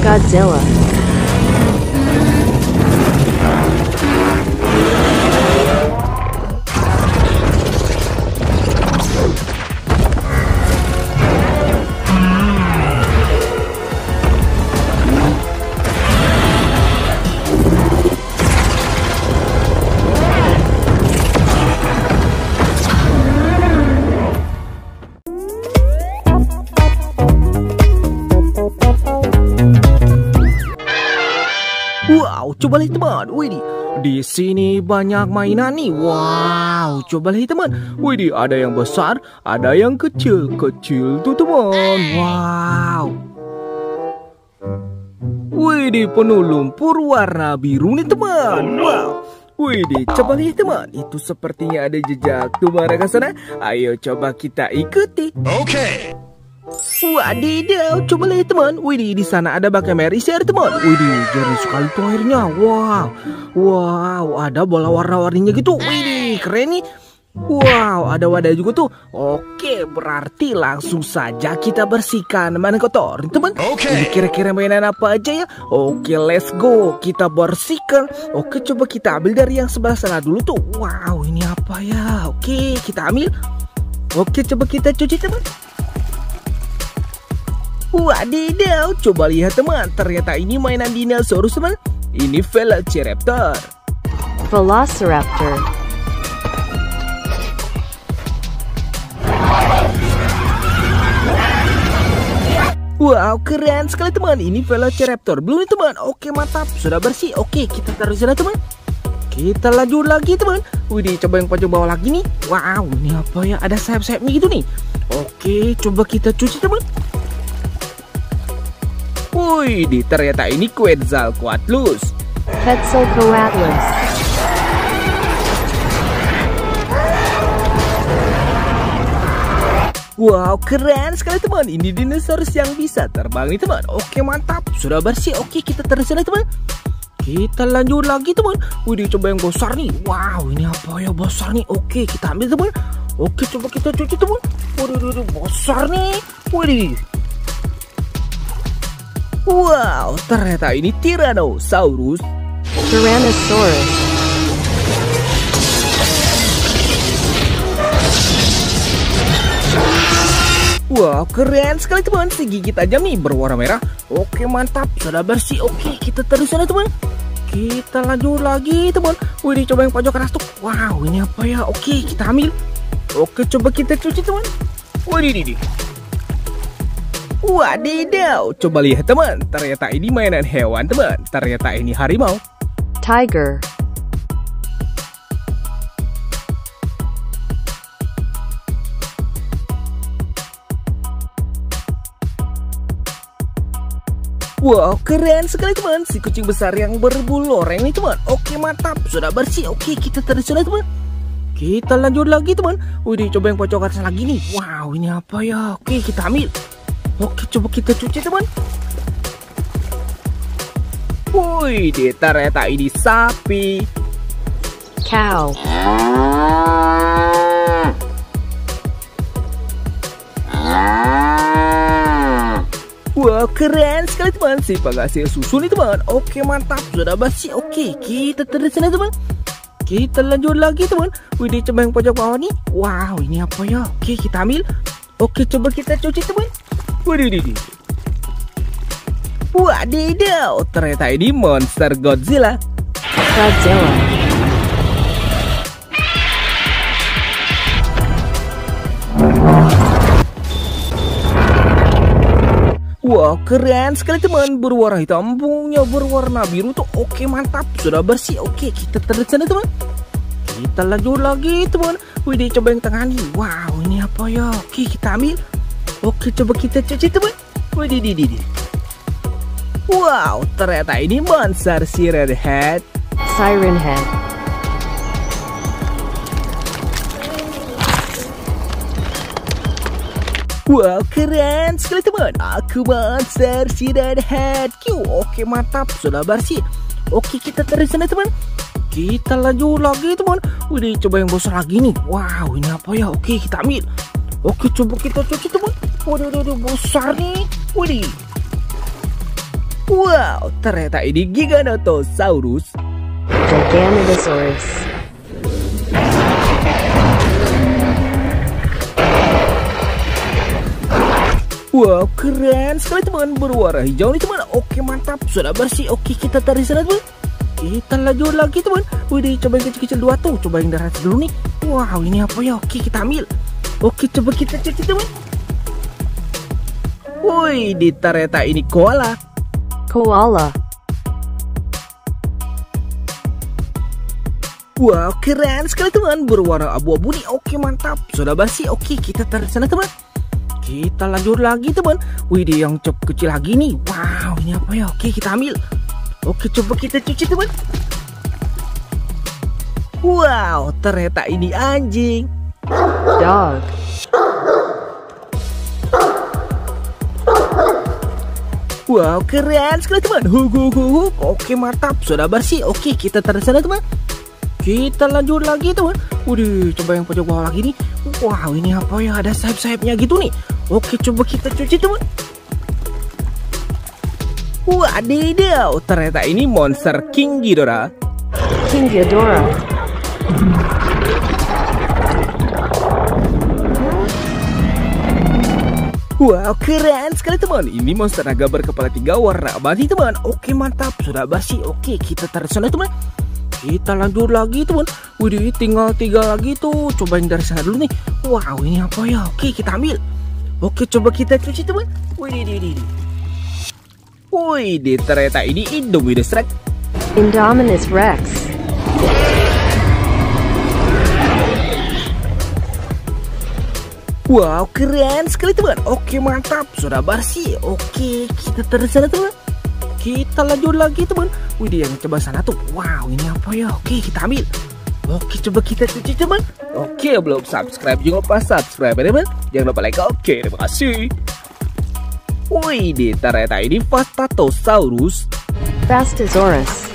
Godzilla. Wow, coba lihat teman. Widih, di sini banyak mainan nih. Wow, coba lihat teman. Widih, ada yang besar, ada yang kecil-kecil tuh teman. Wow. Widih, penuh lumpur warna biru nih teman. Wow. Widih, coba lihat teman. Itu sepertinya ada jejak tuh mereka sana. Ayo coba kita ikuti. Okay. Wadidaw, coba lihat teman. Widih, di sana ada bak air isi air teman. Widih, jernih sekali tuh airnya. Wow, wow, ada bola warna-warninya gitu. Widih, keren nih. Wow, ada wadah juga tuh. Oke, berarti langsung saja kita bersihkan mainan kotor, teman. Oke. Ini kira-kira mainan apa aja ya? Oke, let's go. Kita bersihkan. Oke, coba kita ambil dari yang sebelah sana dulu tuh. Wow, ini apa ya? Oke, kita ambil. Oke, coba kita cuci teman. Wadidaw, coba lihat teman. Ternyata ini mainan dinosaurus teman. Ini Velociraptor. Velociraptor. Wow, keren sekali teman. Ini Velociraptor. Belum nih teman. Oke, mantap. Sudah bersih. Oke, kita taruh sana teman. Kita lanjut lagi teman. Widih, coba yang pojok bawah lagi nih. Wow, ini apa ya? Ada sayap-sayapnya gitu nih. Oke, coba kita cuci teman. Wih, ternyata ini Quetzalcoatlus. Quetzalcoatlus. Wow, keren sekali teman. Ini dinosaurus yang bisa terbang nih teman. Oke, mantap. Sudah bersih. Oke, kita taruh sana teman. Kita lanjut lagi teman. Wih, coba yang besar nih. Wow, ini apa ya besar nih. Oke, kita ambil teman. Oke, coba kita cuci teman. Waduh, besar nih. Wih. Wow, ternyata ini Tyrannosaurus. Tyrannosaurus. Wow, keren sekali teman. Si gigit aja nih berwarna merah. Oke, mantap. Sudah bersih. Oke, kita terus sana teman. Kita lanjut lagi teman. Wih, coba yang pojok keras tuh. Wow, ini apa ya? Oke, kita ambil. Oke, coba kita cuci teman. Wih. Wadidaw, coba lihat teman. Ternyata ini mainan hewan teman. Ternyata ini harimau. Tiger. Wow, keren sekali teman. Si kucing besar yang berbulu oranye nih teman. Oke, mantap. Sudah bersih. Oke, kita taruh sana teman. Kita lanjut lagi teman. Wih, coba yang pojok atas lagi nih. Wow, ini apa ya? Oke, kita ambil. Oke, coba kita cuci teman. Wih, ternyata ini sapi. Cow. Wah, keren sekali teman. Si penghasil susu nih teman. Oke, mantap. Sudah bersih. Oke, kita taruh sana teman. Kita lanjut lagi teman. Wih, coba yang pojok bawah nih. Wow, ini apa ya? Oke, kita ambil. Oke, coba kita cuci teman. Wadidaw. Wadidaw, ternyata ini monster Godzilla. Godzilla. Wah, keren sekali teman. Berwarna hitam, punggungnya berwarna biru tuh. Oke, mantap. Sudah bersih. Oke, kita taruh sana teman. Kita lanjut lagi teman. Wih, coba yang tengah nih. Wow, ini apa ya? Oke, kita ambil. Oke, coba kita cuci teman. Wih. Wow, ternyata ini monster Siren Head. Siren Head. Wow, keren sekali teman. Aku monster Siren Head. Oke, mantap. Sudah bersih. Oke, kita taruh sana teman. Kita lanjut lagi teman. Wih, coba yang besar lagi nih. Wow, ini apa ya? Oke, kita ambil. Oke, coba kita cuci teman. Waduh, besar nih. Wih. Wow, ternyata ini Giganotosaurus. Giganotosaurus. Wow, keren sekali teman, berwarna hijau nih teman. Oke, mantap, sudah bersih. Oke, kita tarik sana teman. Kita lanjut lagi teman. Wih, coba yang kecil-kecil dua tuh, coba yang darat dulu nih. Wow, ini apa ya? Oke, kita ambil. Oke, coba kita cuci teman. Wih, di ternyata ini koala. Koala. Wow, keren sekali teman, berwarna abu-abu nih. Oke, mantap, sudah bersih. Oke, kita tarik sana teman. Kita lanjut lagi teman. Wih, yang kecil lagi nih. Wow, ini apa ya? Oke, kita ambil. Oke, coba kita cuci teman. Wow, ternyata ini anjing. Dog. Wow, keren sekali teman. Huk. Oke, mantap, sudah bersih. Oke, kita taruh sana teman. Kita lanjut lagi teman. Waduh, coba yang pojok bawah lagi nih. Wow, ini apa ya? Ada sayap-sayapnya gitu nih. Oke, coba kita cuci teman. Wadidaw, ternyata ini monster King Ghidorah. King Ghidorah. Wow, keren sekali teman. Ini monster naga berkepala 3 warna abadi teman. Oke, mantap, sudah bersih. Oke, kita taruh sana teman. Kita lanjut lagi teman. Wih, tinggal 3 lagi tuh. Coba yang dari sana dulu nih. Wow, ini apa ya? Oke, kita ambil. Oke, coba kita cuci teman. Wih, ternyata ini Indominus Rex. Indominus Rex. Wow, keren sekali teman. Oke, mantap, sudah bersih. Oke, kita taruh sana teman. Kita lanjut lagi teman. Wih, yang coba sana tuh. Wow, ini apa ya? Oke, kita ambil. Oke, coba kita cuci teman. Oke, belum subscribe jangan lupa subscribe ya teman. Jangan lupa like. Oke, terima kasih. Wih, ternyata ini Vastatosaurus. Vastasaurus.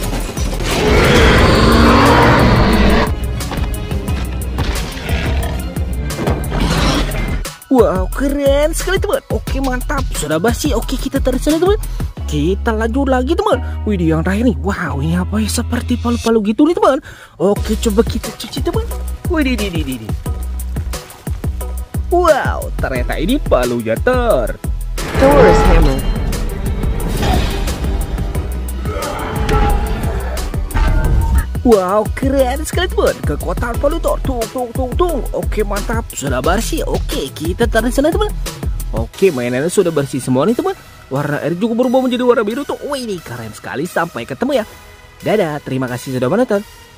Wow, keren sekali teman. Oke, mantap, sudah bersih. Oke, kita taruh sana teman. Kita lanjut lagi teman. Wih, yang terakhir nih. Wow, ini apa ya? Seperti palu-palu gitu nih teman. Oke, coba kita cuci teman. Wih, wow, ternyata ini palunya Thor. Thor's hammer. Wow, keren sekali teman. Kekuatan palu Thor. Tung. Oke, mantap, sudah bersih. Oke, kita taruh sana teman. Oke, mainannya sudah bersih semua nih teman. Warna air juga berubah menjadi warna biru tuh. Wih, ini keren sekali. Sampai ketemu ya. Dadah, terima kasih sudah menonton.